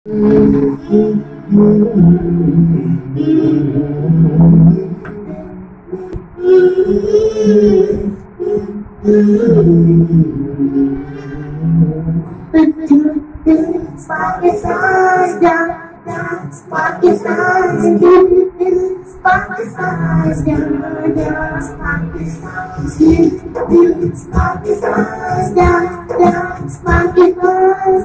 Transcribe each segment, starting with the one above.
Pakistan, dance, Pakistan, dance, Pakistan, dance, Pakistan, dance, Pakistan, dance, Pakistan,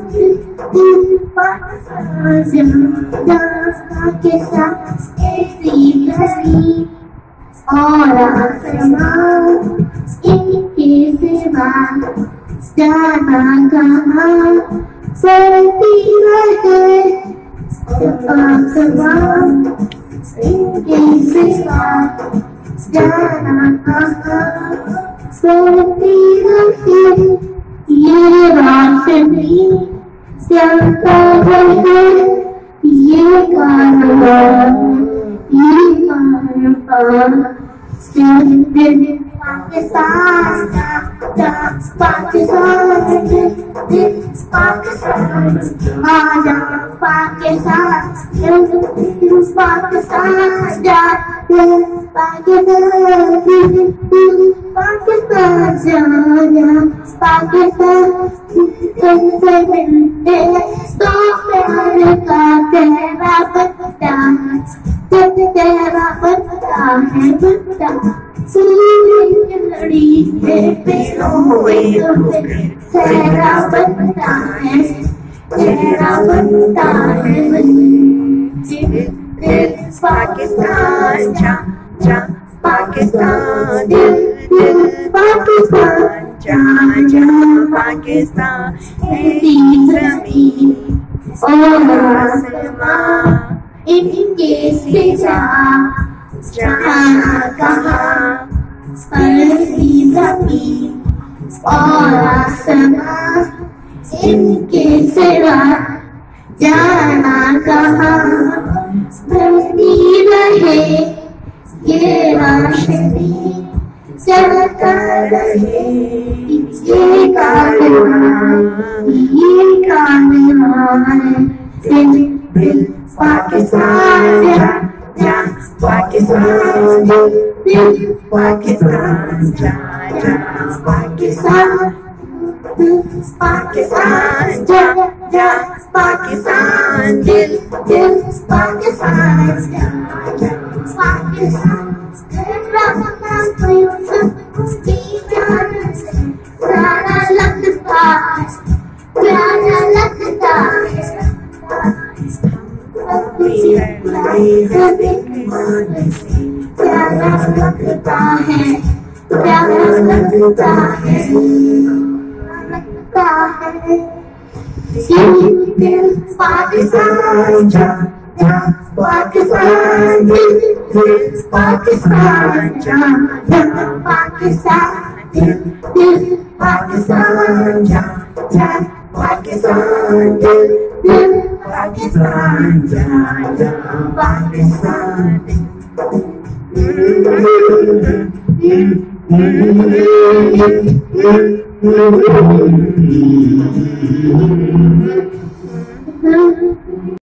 dance, Pakistan, Pakistan, और आसमां इनके सिवा जाना कहाँ चलती रहे आसमां इनके सिवा जाना कहाँ चलती रहे ये रोशनी चलता रहे ये कारवां Pakistan, dance, Pakistan, dance, Pakistan, Aja Pakistan, dance, Pakistan, dance, Pakistan, Pakistan, stop तेरा बनता है बनता लड़ी है पेड़ों तेरा बनता है पाकिस्तान जा जा पाकिस्तान दिल दिल पाकिस्तान जा जा पाकिस्तान ऐसी ज़मीन और आसमां इनके सिवा जाना कहाँ ऐसी ज़मीन और आसमां इनके सिवा जाना कहाँ चलती रहे ये रोशनी चलता रहे ये कारवां दिल दिल Pakistan, ja, Pakistan, dil, Pakistan, ja, ja, Pakistan, Pakistan, ja, ja, Pakistan, dil, dil, Pakistan, ja, ja, Pakistan. प्यारा लगता है प्यारा लगता है दिल पाकिस्तान जा जा पाकिस्तान दिल दिल पाकिस्तान जा जा पाकिस्तान दिल दिल पाकिस्तान जा जा पाकिस्तान दिल दिल Pakistan, ja, ja, Pakistan.